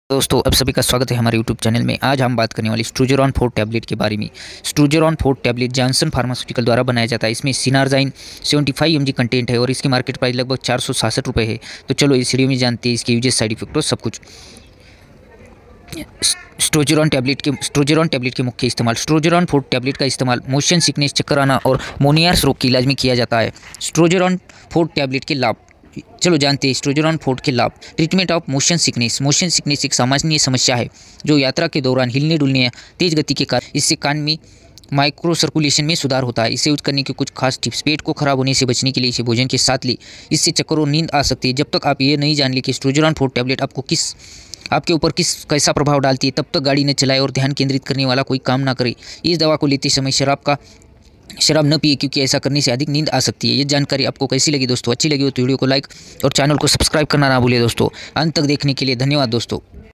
दोस्तों अब सभी का स्वागत है हमारे यूट्यूब चैनल में। आज हम बात करने वाली स्ट्रूजेरॉन 4 टैबलेट के बारे में। स्ट्रूजेरॉन 4 टैबलेट जॉनसन फार्मास्यूटिकल द्वारा बनाया जाता है। इसमें सिनारजाइन 75 mg कंटेंट है और इसकी मार्केट प्राइस लगभग 467 रुपये है। तो चलो इस वीडियो में जानते हैं इसके यूजेस, साइड इफेक्ट और सब कुछ। स्ट्रूजेरॉन टैबलेट के मुख्य इस्तेमाल। स्ट्रूजेरॉन 4 टैबलेट का इस्तेमाल मोशन सिकनेस, चक्कर आना और मोनियार्स रोग के इलाज में किया जाता है। स्ट्रूजेरॉन 4 टैबलेट के लाभ, चलो जानते हैं स्ट्रूजेरॉन 4 के लाभ। Treatment of motion sickness. Motion sickness एक सामान्य समस्या है जो यात्रा के दौरान हिलने डुलने या तेज गति के कारण, इससे कान में माइक्रो सर्कुलेशन में सुधार होता है। इसे यूज करने के कुछ खास टिप्स। पेट को खराब होने से बचने के लिए इसे भोजन के साथ ले, इससे चक्कर और नींद आ सकती है। जब तक आप ये नहीं जान ले कि स्ट्रूजेरॉन 4 टैबलेट आपके ऊपर कैसा प्रभाव डालती है, तब तक गाड़ी न चलाए और ध्यान केंद्रित करने वाला कोई काम ना करे। इस दवा को लेते समय शराब न पिए, क्योंकि ऐसा करने से अधिक नींद आ सकती है। ये जानकारी आपको कैसी लगी दोस्तों? अच्छी लगी हो तो वीडियो को लाइक और चैनल को सब्सक्राइब करना ना भूलिए दोस्तों। अंत तक देखने के लिए धन्यवाद दोस्तों।